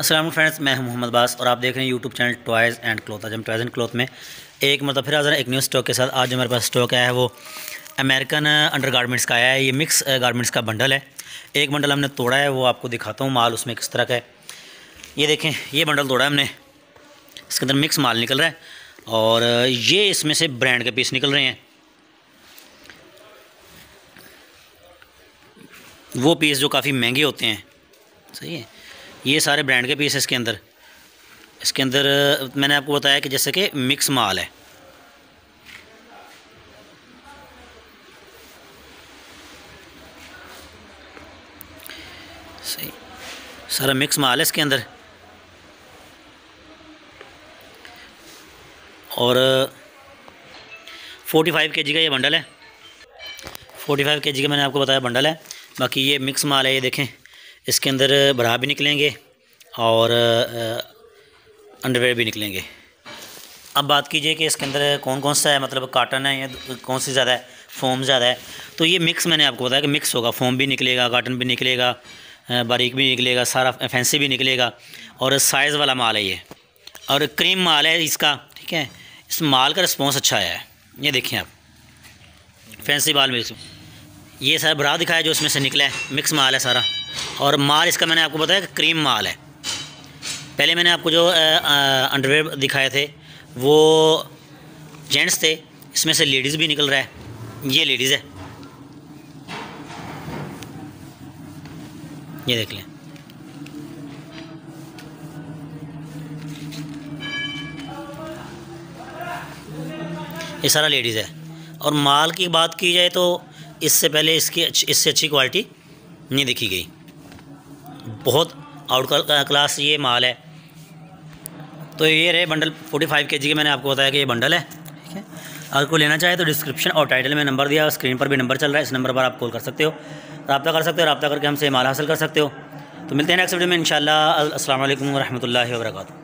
अस्सलाम फ्रेंड्स, मैं हूं मोहम्मद बास और आप देख रहे हैं YouTube channel toys and cloth. आज हम टॉयज़ एंड क्लॉथ में एक मतलब फिर हाज़िर एक न्यू स्टॉक के साथ। आज जो हमारे पास स्टॉक आया है वो अमेरिकन अंडर गारमेंट्स का आया है। ये मिक्स गारमेंट्स का बंडल है। एक बंडल हमने तोड़ा है, वो आपको दिखाता हूँ माल उसमें किस तरह का है। ये देखें, ये बंडल तोड़ा है हमने, इसके अंदर मिक्स माल निकल रहा है और ये इसमें से ब्रांड के पीस निकल रहे हैं। वो पीस जो काफ़ी महंगे होते हैं, सही है। ये सारे ब्रांड के पीस इसके अंदर मैंने आपको बताया कि जैसे कि मिक्स माल है। सही, सारा मिक्स माल है इसके अंदर। और 45 kg का ये बंडल है। 45 kg का मैंने आपको बताया बंडल है। बाकी ये मिक्स माल है। ये देखें, इसके अंदर ब्रा भी निकलेंगे और अंडरवेयर भी निकलेंगे। अब बात कीजिए कि इसके अंदर कौन कौन सा है, मतलब काटन है या कौन सी ज़्यादा है, फोम ज़्यादा है। तो ये मिक्स मैंने आपको बताया कि मिक्स होगा। फोम भी निकलेगा, काटन भी निकलेगा, बारीक भी निकलेगा, सारा फैंसी भी निकलेगा। और साइज़ वाला माल है ये, और क्रीम माल है इसका, ठीक है। इस माल का रिस्पॉन्स अच्छा आया है। ये देखें आप, फैंसी माल में ये सारा ब्रा दिखाया जो इसमें से निकला है, मिक्स माल है सारा। और माल इसका मैंने आपको बताया कि क्रीम माल है। पहले मैंने आपको जो अंडरवेयर दिखाए थे वो जेंट्स थे, इसमें से लेडीज़ भी निकल रहा है। ये लेडीज़ है, ये देख लें। ये सारा लेडीज़ है। और माल की बात की जाए तो इससे पहले इससे अच्छी क्वालिटी नहीं देखी गई। बहुत आउट क्लास ये माल है। तो ये रहे बंडल 45 kg के, मैंने आपको बताया कि ये बंडल है, ठीक है। अगर कोई लेना चाहे तो डिस्क्रिप्शन और टाइटल में नंबर दिया, स्क्रीन पर भी नंबर चल रहा है। इस नंबर पर आप कॉल कर सकते हो, रब्ता कर सकते हो, रब्ता करके हमसे माल हासिल कर सकते हो। तो मिलते हैं नेक्स्ट वीडियो में इंशाल्लाह। अस्सलाम वालेकुम व रहमतुल्लाहि व बरकातुहू।